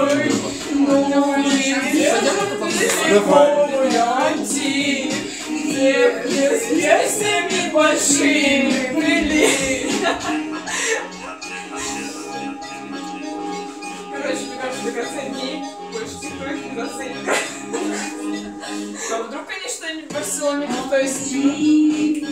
Песнями большими были. Короче, мне кажется, до конца дней больше никто их не заценит. А вдруг они что-нибудь в Барселоне крутое снимут?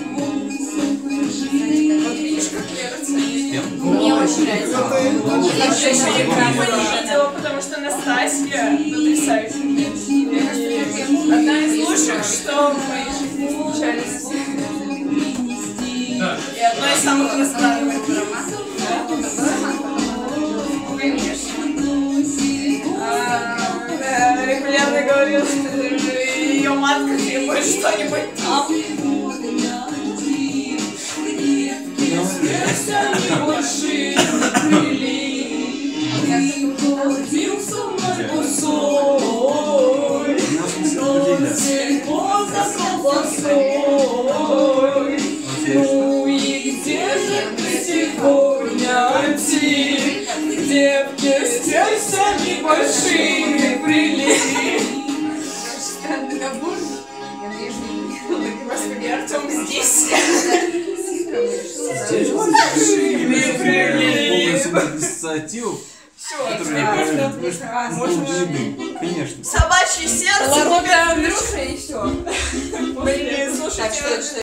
Вот видишь, как Лера ценит. Мне очень нравится. Я еще никого не видела, потому что Настасья потрясающая. Одна из лучших, что в моей жизни встречались. И одно из самых раздражающих. Конечно. Регулярно говорил, что ее матка требует что-нибудь там. Больше ходил со мной кусой, но сельпо за колбасой. Ну и где же ты сегодня, Ти? Девки с сердцами большими прилили. Господи, Артем здесь. Инициативу. Все, теперь можно. Конечно. Собачье сердце. Ладно, Андрюша, и все. Блин, слушайте.